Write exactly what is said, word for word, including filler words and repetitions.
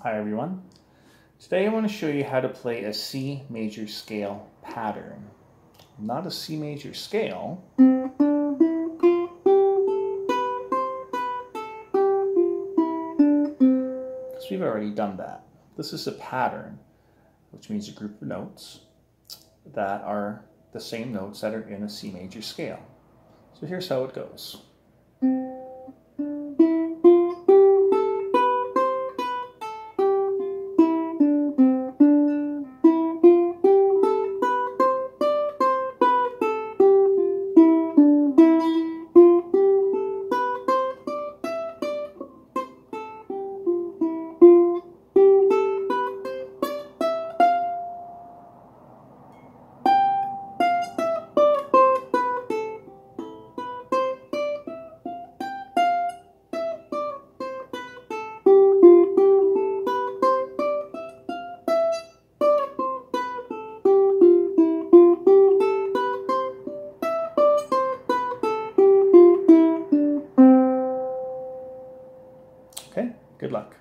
Hi everyone. Today I want to show you how to play a C major scale pattern. Not a C major scale, because we've already done that. This is a pattern, which means a group of notes that are the same notes that are in a C major scale. So here's how it goes. Okay, good luck.